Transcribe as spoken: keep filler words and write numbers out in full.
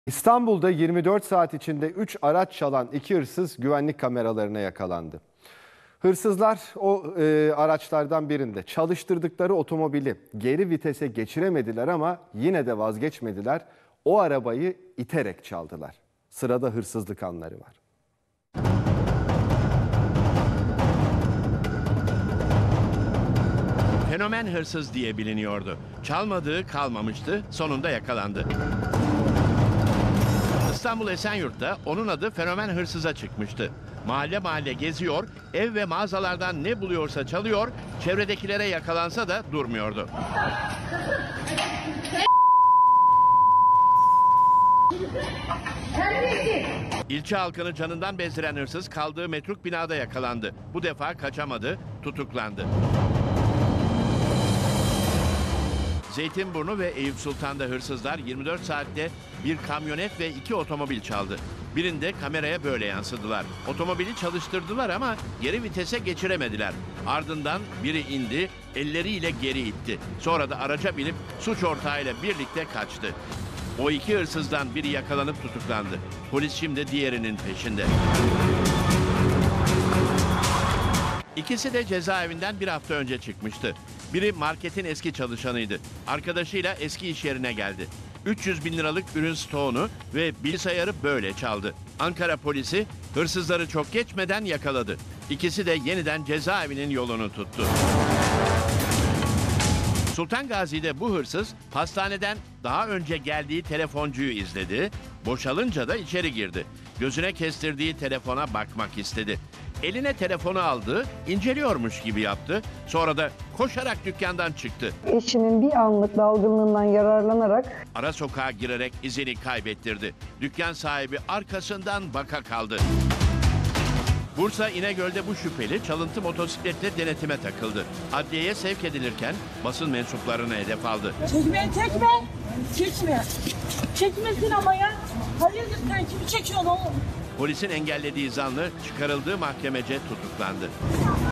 İstanbul'da yirmi dört saat içinde üç araç çalan iki hırsız güvenlik kameralarına yakalandı. Hırsızlar o e, araçlardan birinde çalıştırdıkları otomobili geri vitese geçiremediler ama yine de vazgeçmediler. O arabayı iterek çaldılar. Sırada hırsızlık anları var. Fenomen hırsız diye biliniyordu. Çalmadığı kalmamıştı, sonunda yakalandı. İstanbul Esenyurt'ta onun adı fenomen hırsıza çıkmıştı. Mahalle mahalle geziyor, ev ve mağazalardan ne buluyorsa çalıyor, çevredekilere yakalansa da durmuyordu. İlçe halkını canından bezdiren hırsız kaldığı metruk binada yakalandı. Bu defa kaçamadı, tutuklandı. Zeytinburnu ve Eyüp Sultan'da hırsızlar yirmi dört saatte bir kamyonet ve iki otomobil çaldı. Birinde kameraya böyle yansıdılar. Otomobili çalıştırdılar ama geri vitese geçiremediler. Ardından biri indi, elleriyle geri itti. Sonra da araca binip suç ortağıyla birlikte kaçtı. O iki hırsızdan biri yakalanıp tutuklandı. Polis şimdi diğerinin peşinde. İkisi de cezaevinden bir hafta önce çıkmıştı. Biri marketin eski çalışanıydı. Arkadaşıyla eski iş yerine geldi. üç yüz bin liralık ürün stoğunu ve bilgisayarı böyle çaldı. Ankara polisi hırsızları çok geçmeden yakaladı. İkisi de yeniden cezaevinin yolunu tuttu. Sultan Gazi'de bu hırsız hastaneden daha önce geldiği telefoncuyu izledi. Boşalınca da içeri girdi. Gözüne kestirdiği telefona bakmak istedi. Eline telefonu aldı, inceliyormuş gibi yaptı. Sonra da koşarak dükkandan çıktı. Eşinin bir anlık dalgınlığından yararlanarak Ara sokağa girerek izini kaybettirdi. Dükkan sahibi arkasından baka kaldı. Bursa İnegöl'de bu şüpheli çalıntı motosikletle denetime takıldı. Adliyeye sevk edilirken basın mensuplarını hedef aldı. Çekme, çekme, çekme. Çekmesin ama ya. Hayırdır sen kimi çekiyorsun oğlum? Polisin engellediği zanlı çıkarıldığı mahkemece tutuklandı.